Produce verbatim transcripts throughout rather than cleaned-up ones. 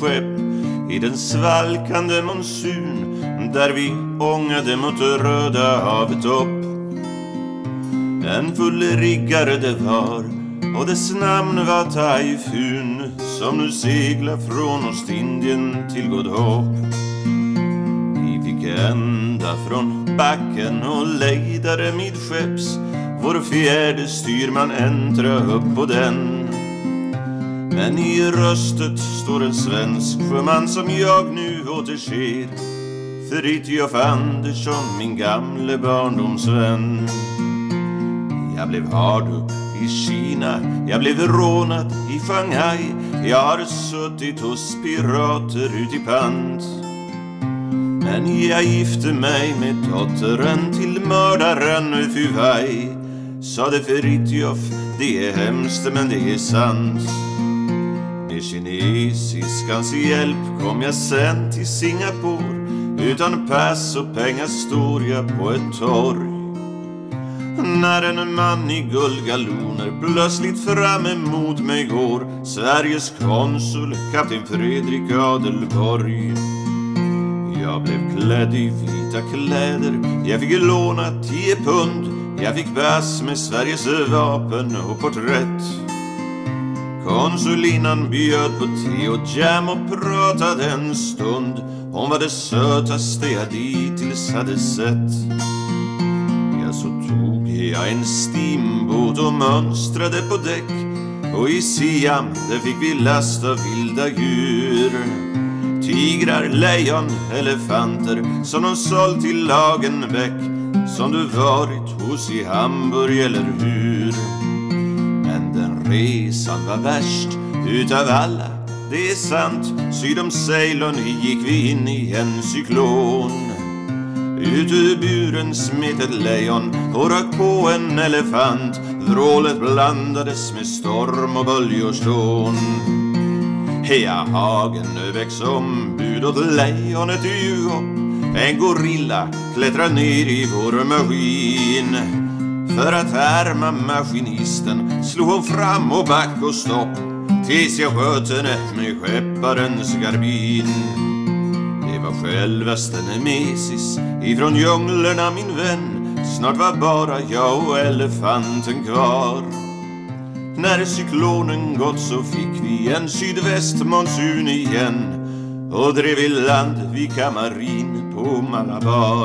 skepp i den svalkande monsun, där vi ångade mot röda havet upp. En full riggare det var, och dess namn var Typhoon, som nu seglar från Ostindien till God Hope. Vi fick ända från backen och lejdade midskepps, vår fjärde styrman äntra upp på den. Men i röstet står en svensk sjöman som jag nu återser, Fritiof Andersson, min gamle barndomsvän. Jag blev hard upp i Kina, jag blev rånad i Shanghai, jag har suttit hos pirater ut i pant. Men jag gifte mig med dottern till mördaren Phu Bai, sade Fritiof, det är hemskt men det är sant. Med kinesiskans hjälp kom jag sen till Singapore, utan pass och pengar stod jag på ett torg. När en man i guldgaloner plötsligt fram emot mig går, Sveriges konsul, kapten Fredrik Adelborg. Jag blev klädd i vita kläder, jag fick låna tio pund, jag fick pass med Sveriges vapen och porträtt. Konsulinnan bjöd på te och jam och pratade en stund. Hon var det sötaste jag dittills hade sett. Ja, så tog jag en steamboat och mönstrade på däck, och i Siam där fick vi lasta vilda djur. Tigrar, lejon, elefanter som de sålt till Lagenbäck, som du varit hos i Hamburg eller hur. Men den resan var värst utav alla, det är sant. Syd om Ceylon gick vi in i en cyklon. Ut ur buren smet ett lejon och rök på en elefant. Vrålet blandades med storm och böljors dån. Hea hagen väx ombud åt lejonet i upp. En gorilla klättrar ner i vår maskin. För att härma maskinisten slog hon fram och back och stopp, tills jag sköt henne med skepparens garbin. Det var självaste Nemesis ifrån djunglerna, min vän. Snart var bara jag och elefanten kvar. När cyklonen gått så fick vi en sydvästmonsun igen, och drev i land vid Kamarin på Malabar.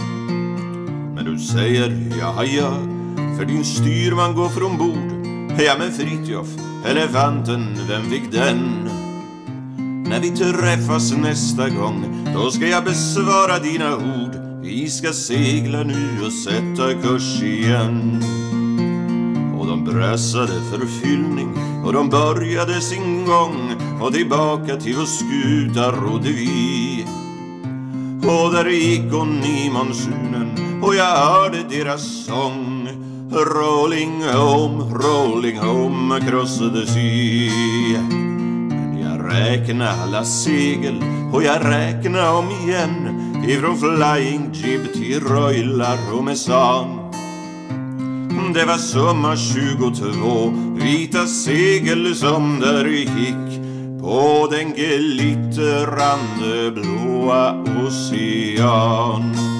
Men du säger, ja, ja, för din styrman går från bord. Ja, men Fritiof, elefanten, vem fick den? När vi träffas nästa gång, då ska jag besvara dina ord. Vi ska segla nu och sätta kurs igen. Och de brössade för fyllning, och de började sin gång, och tillbaka till vår skuta rodde vi. Och där gick hon i monsunen, och jag hörde deras sång. Rolling home, rolling home across the sea. Men jag räknar alla segel, och jag räknar om igen, ifrån Flying Jib till Royal Romesan. Det var sommar tjugotvå, vita segel som där gick på den glittrande blåa ocean.